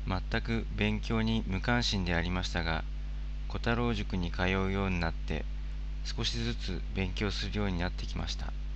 全く勉強に無関心でありましたが、小太郎塾に通うようになって、少しずつ勉強するようになってきました。